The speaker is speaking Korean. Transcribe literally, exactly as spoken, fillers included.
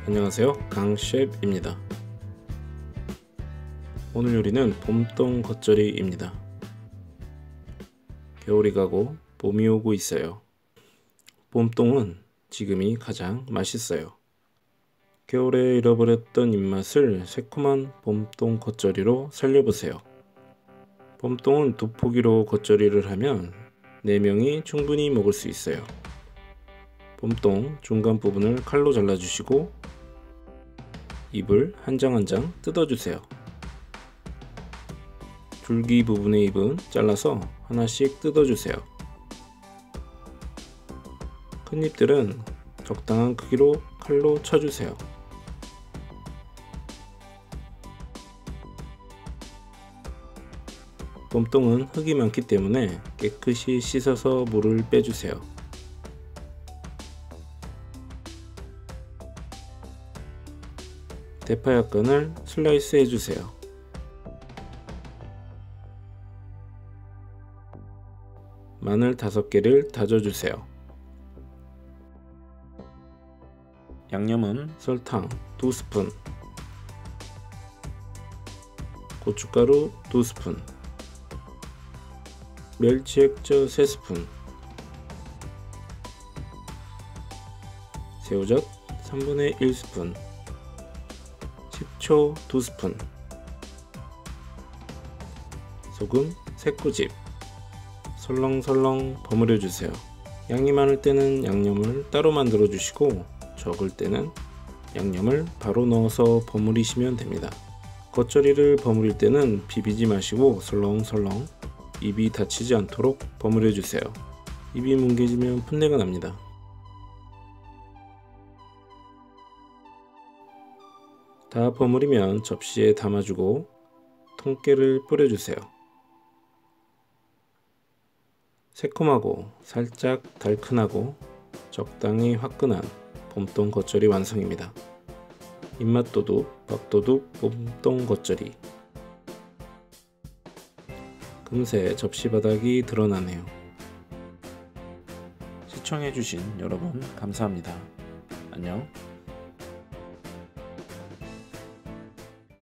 안녕하세요, 강셰프입니다. 오늘 요리는 봄동 겉절이입니다. 겨울이 가고 봄이 오고 있어요. 봄동은 지금이 가장 맛있어요. 겨울에 잃어버렸던 입맛을 새콤한 봄동 겉절이로 살려보세요. 봄동은 두 포기로 겉절이를 하면 네 명이 충분히 먹을 수 있어요. 봄동 중간 부분을 칼로 잘라주시고 잎을 한 장 한 장 뜯어주세요. 줄기 부분의 잎은 잘라서 하나씩 뜯어주세요. 큰 잎들은 적당한 크기로 칼로 쳐주세요. 봄동은 흙이 많기 때문에 깨끗이 씻어서 물을 빼주세요. 대파 약간을 슬라이스 해주세요. 마늘 다섯 개를 다져주세요. 양념은 설탕 두 스푼, 고춧가루 두 스푼, 멸치 액젓 세 스푼, 새우젓 삼분의 일 스푼, 식초 두 스푼, 소금 세 꼬집, 설렁설렁 버무려 주세요. 양이 많을 때는 양념을 따로 만들어 주시고 적을 때는 양념을 바로 넣어서 버무리시면 됩니다. 겉절이를 버무릴 때는 비비지 마시고 설렁설렁 입이 다치지 않도록 버무려 주세요. 입이 뭉개지면 풋내가 납니다. 다 버무리면 접시에 담아주고 통깨를 뿌려주세요. 새콤하고 살짝 달큰하고 적당히 화끈한 봄동 겉절이 완성입니다. 입맛 도둑 밥도둑 봄동 겉절이. 금세 접시 바닥이 드러나네요. 시청해주신 여러분 감사합니다. 안녕.